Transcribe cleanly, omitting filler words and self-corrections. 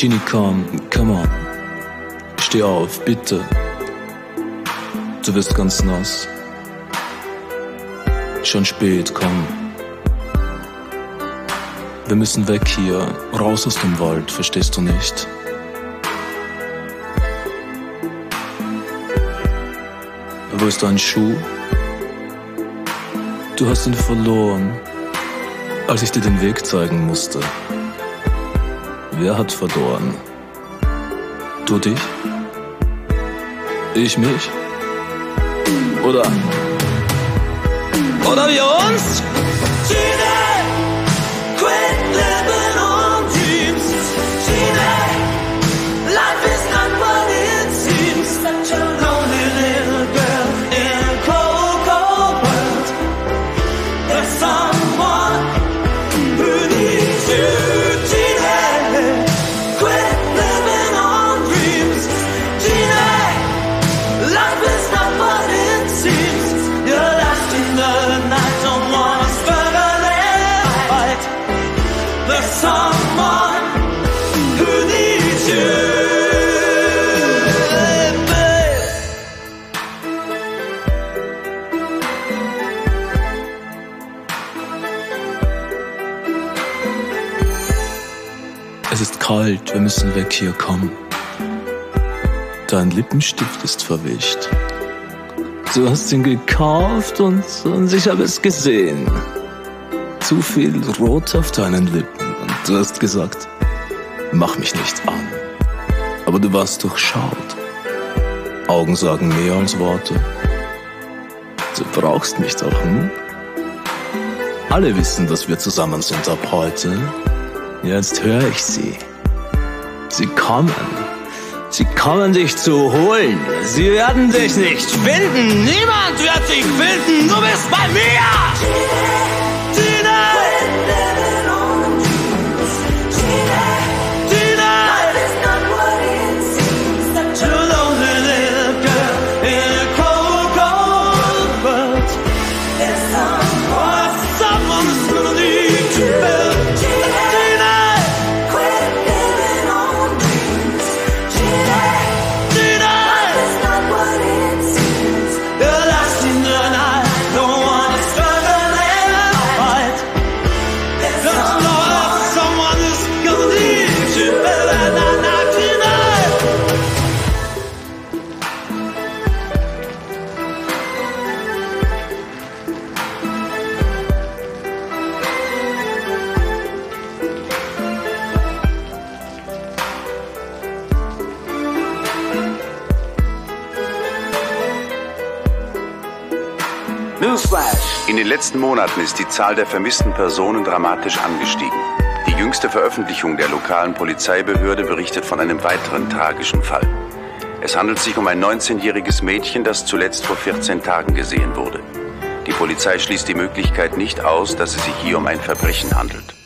Genie, come on. Steh auf, bitte. Du wirst ganz nass. Schon spät, komm. Wir müssen weg hier, raus aus dem Wald, verstehst du nicht? Wo ist dein Schuh? Du hast ihn verloren, als ich dir den Weg zeigen musste. Wer hat verloren? Du dich? Ich mich? Oder wir uns? Gina, quit living on dreams. Gina, life is not what it seems. Such a lonely little girl in a cold, cold world. There's someone who needs you. Gina, quit living on dreams. Gina, life is not what it seems. You're lost in the night, don't wanna struggle and fight. There's someone who needs you, babe. Es ist kalt, wir müssen weg hier, komm. Dein Lippenstift ist verwischt. Du hast ihn gekauft und ich habe es gesehen. Zu viel Rot auf deinen Lippen und du hast gesagt, mach mich nicht an. Aber du warst durchschaut. Augen sagen mehr als Worte. Du brauchst mich doch, hm? Alle wissen, dass wir zusammen sind ab heute. Jetzt höre ich sie. Sie kommen. Sie kommen dich zu holen. Sie werden dich nicht finden. Niemand wird dich finden. Du bist bei mir. Gina. In den letzten Monaten ist die Zahl der vermissten Personen dramatisch angestiegen. Die jüngste Veröffentlichung der lokalen Polizeibehörde berichtet von einem weiteren tragischen Fall. Es handelt sich um ein 19-jähriges Mädchen, das zuletzt vor 14 Tagen gesehen wurde. Die Polizei schließt die Möglichkeit nicht aus, dass es sich hier um ein Verbrechen handelt.